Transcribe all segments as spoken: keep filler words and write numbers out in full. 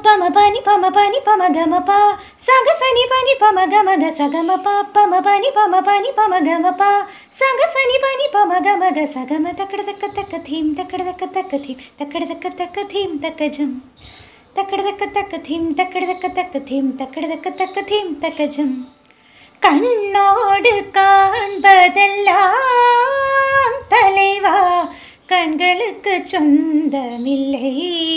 पम पनि पम पनि पम गम प सग सनि पनि पम गम ग स गम प पम पनि पम पनि पम गम प सग सनि पनि पम गम ग स गम तकड़ तक तक थीम तकड़ तक तक थीम तकड़ तक तक थीम तक जम तकड़ तक तक थीम तकड़ तक तक थीम तकड़ तक तक थीम तक जम कण्णोडु काण्बदेल्लाम तलैवा कण्களுக்கு சொந்தமில்லை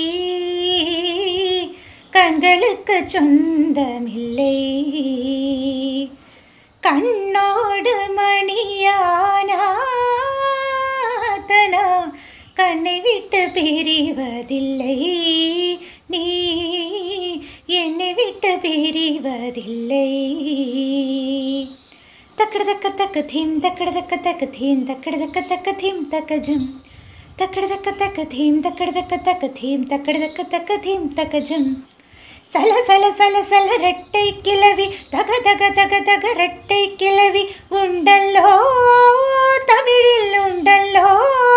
கண்களுக்கு சொந்தமில்லை கண்ணோடு மணியானாதனா கண்ணை விட்டு பிரிவதில்லை நீ என்னை விட்டு பிரிவதில்லை तकड़ तक तक थीम तकड़ तक तक थीम तकड़ तक तक थीम तक जम तकड़ तक तक थीम तकड़ तक तक थीम तकड़ तक तक थीम तक जम சல சல சல சல ரெட்டை கிளவி தக தக தக தக ரெட்டை கிளவி உண்டல்லோ தமிழில் உண்டல்லோ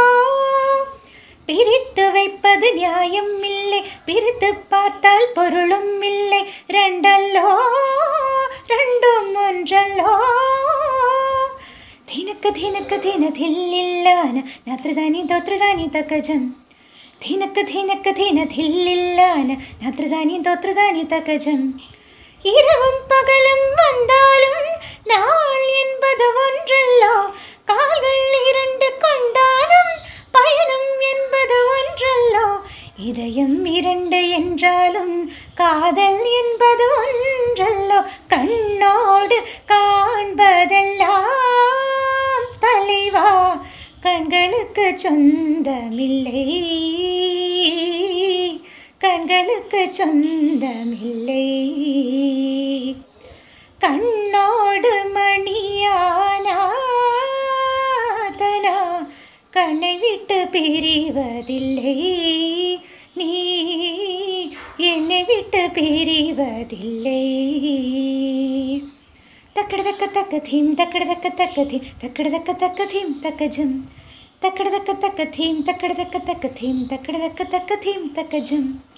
பிரித்து வைப்பது நியாயம் இல்லை பிரித்து பார்த்தால் பொருளும் இல்லை ரெண்டல்லோ ரெண்டும் ஒன்றல்லோ धिनक धिनक धिन धिल्लिल्लान नात्रदानि दोत्रदानि तकजम धिनक धिनक धिन धिल्लिल्लान नात्रदानि दोत्रदानि तकजम இரவும் பகலும் வந்தாலும் நாள் என்பது ஒன்றல்லோ கால்கள் இரண்டு கொண்டாலும் பயணம் என்பது ஒன்றல்லோ இதயம் இரண்டு என்றாலும் காதல் என்பது ஒன்றல்லோ கண்ணோடு காண்பதெல்லாம் தலைவா கண்களுக்கு சொந்தமில்லை கண்களுக்கு சொந்தமில்லை கண்ணோடு மணியானாதனா கண்ணை விட்டு பிரிவதில்லை நீ என்னை விட்டு பிரிவதில்லை तकड़ तक तक थीम तकड़ तक तक थीम तकड़ तक तक थीम तक जम तकड़ तक तक थीम तकड़ तक तक थीम तकड़ तक तक थीम तक जम।